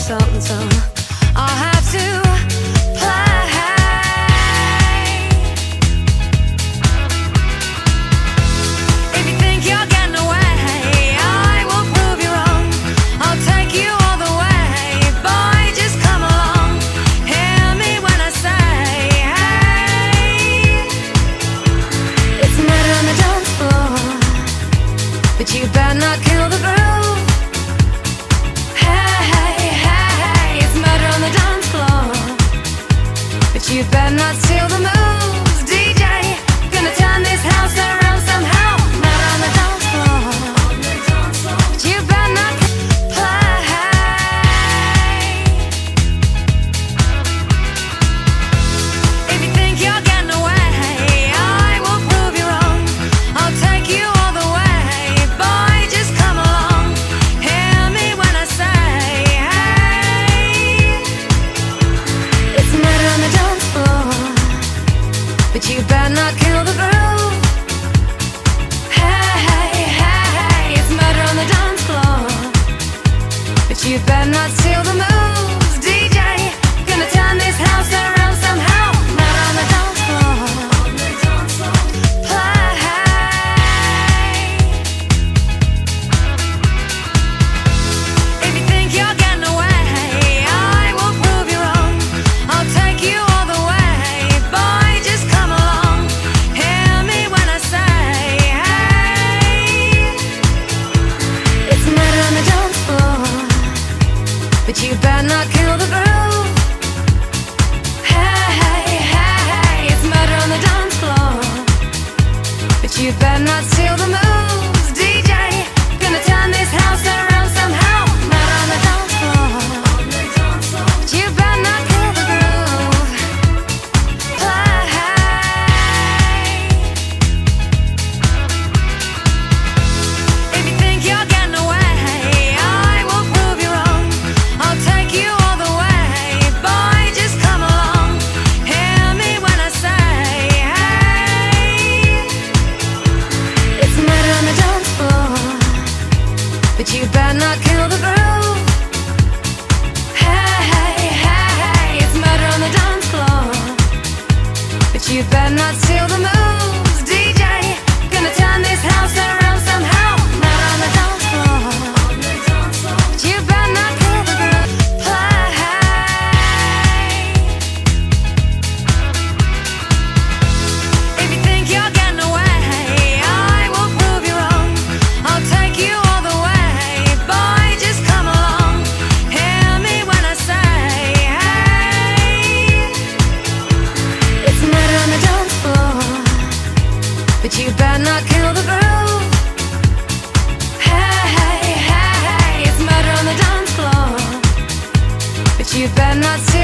something, so I'll have to play. If you think you're getting away, I will prove you wrong. I'll take you all the way. Boy, just come along. Hear me when I say, hey. It's murder on the dance floor, but you better not kill the groove. Hey, hey, hey, it's murder on the dance floor, but you better not steal the moves. DJ, gonna turn this house around somehow. Murder on the dance floor, but you better not play. If you think you're getting away, I will prove you wrong. I'll take you all the way. Boy, just come along. Hear me when I say, hey. It's murder on the dance floor, but you better not kill the groove. Hey, hey, hey, it's murder on the dance floor, but you better not steal the moves. DJ, gonna turn this house around somehow. Murder on the dance floor, play. If you think you're getting away, I will prove you wrong. I'll take you all the way. Boy, just come along. Hear me when I say, hey. It's murder on the dance floor, but you better not kill the groove. Hey, hey, hey, it's murder on the dance floor, but you better not steal the moves. DJ, gonna turn this house around somehow. Murder on the dance floor, but you better not kill the groove. Play. If you think you're getting away, I will prove you wrong. I'll take you all the way. Boy, just come along. Hear me when I say, hey. It's murder on the dance floor, but you better not kill the groove. Hey, hey, hey, it's murder on the dance floor, but you better not steal the moves. DJ, gonna turn this house around somehow. Murder on the dance floor, but you better not kill the groove. Play. If you think you're getting away, I will prove you wrong. I'll take you all the way. Boy, just come along. Hear me when I say, hey. It's murder on the dance floor, but you better not kill the groove. Hey, hey, hey, it's murder on the dance floor, but you better not steal